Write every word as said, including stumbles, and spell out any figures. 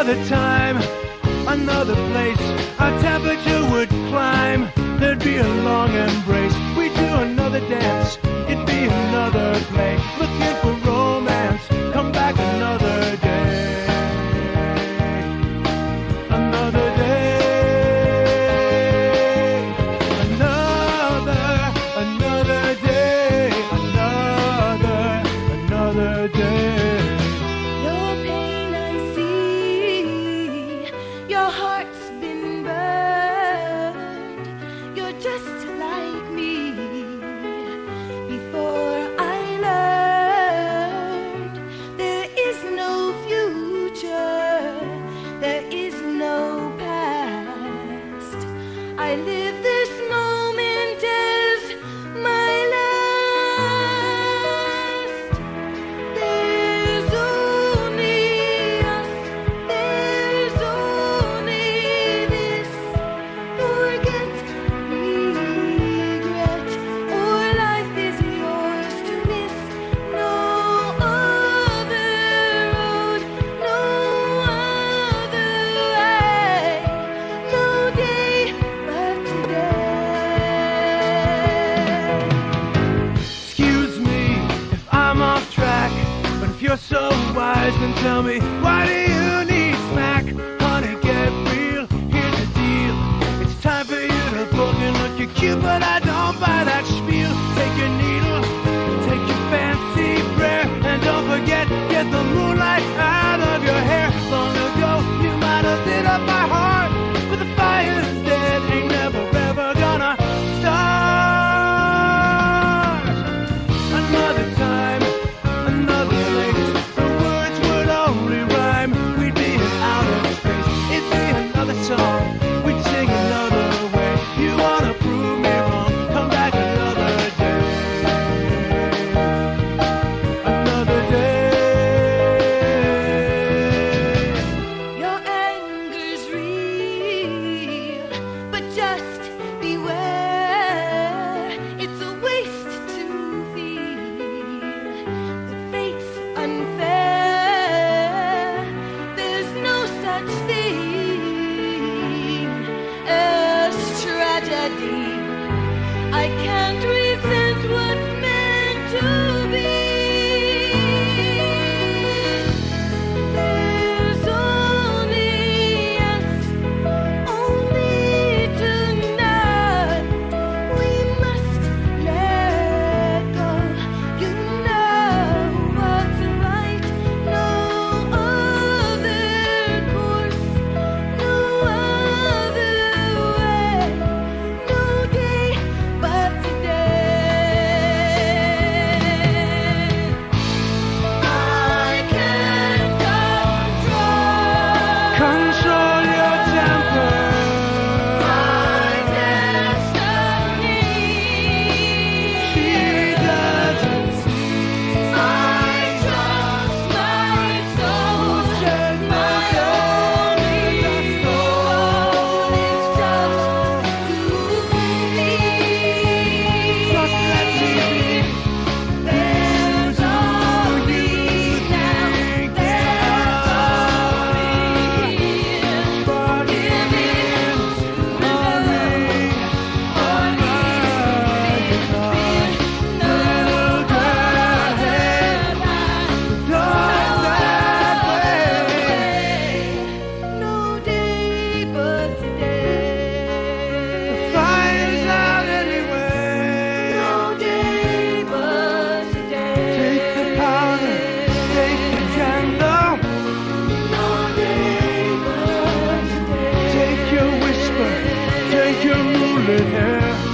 Another time, another place, our temperature would climb. There'd be a long embrace. We'd do another dance, it'd be another play. Looking for romance, come back another day. Another day. Another, another day. Another, another day. Your heart's been burned. You're just like me. Before I learned there is no future, there is no past. I live this moment as my last. There's only us, there's only this. Forget, regret, or life is yours to miss. No other road, no other way, no day but today. Excuse me if I'm off track, but if you're so wise, then tell me, why do you need smack? Honey, get real, here's the deal. It's time for you to poke and look. You're cute, but I don't buy that spiel. Take your needle, take your fancy prayer, and don't forget, get the moonlight out of your hair. Long ago, you might have lit up my heart, but the fire's dead, ain't never ever gonna start. Another time, another place, the words would only rhyme. We'd be in outer space, it'd be another song, we'd sing another way. You wanna prove me wrong, come back another day. Another day. Your anger's real, but just beware. It's a waste to feel that fate's unfair. There's no such thing as tragedy. I can't resent what's meant to be. There's only us, only tonight. We must let go. You know what's right. No other course, no other way, no day but today. I can't control Control your temper. my destiny. She doesn't see. I trust my soul. Said My only soul is just to believe. Just let me be. There's only now, there's only But giving to love, only no no day but today. fire's out anyway. No day but today. Take the powder, take the candle, No day but today. take your whisper, take your moonlit hair.